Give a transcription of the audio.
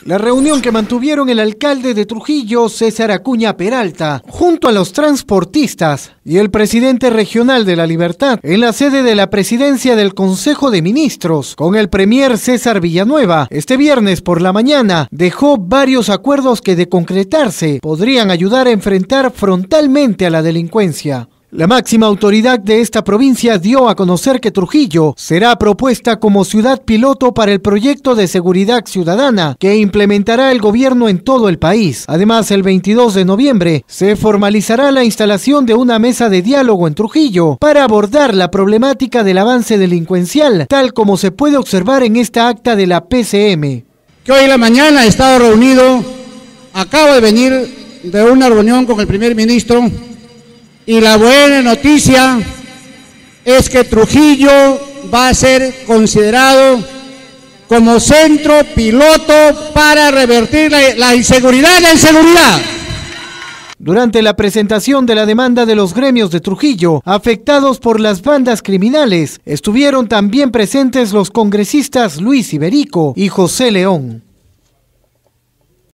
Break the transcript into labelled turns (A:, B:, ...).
A: La reunión que mantuvieron el alcalde de Trujillo, César Acuña Peralta, junto a los transportistas y el presidente regional de La Libertad, en la sede de la presidencia del Consejo de Ministros, con el premier César Villanueva, este viernes por la mañana, dejó varios acuerdos que, de concretarse, podrían ayudar a enfrentar frontalmente a la delincuencia. La máxima autoridad de esta provincia dio a conocer que Trujillo será propuesta como ciudad piloto para el proyecto de seguridad ciudadana que implementará el gobierno en todo el país. Además, el 22 de noviembre se formalizará la instalación de una mesa de diálogo en Trujillo para abordar la problemática del avance delincuencial, tal como se puede observar en esta acta de la PCM.
B: Que hoy en la mañana he estado reunido, acabo de venir de una reunión con el primer ministro. Y la buena noticia es que Trujillo va a ser considerado como centro piloto para revertir la inseguridad en seguridad.
A: Durante la presentación de la demanda de los gremios de Trujillo, afectados por las bandas criminales, estuvieron también presentes los congresistas Luis Iberico y José León.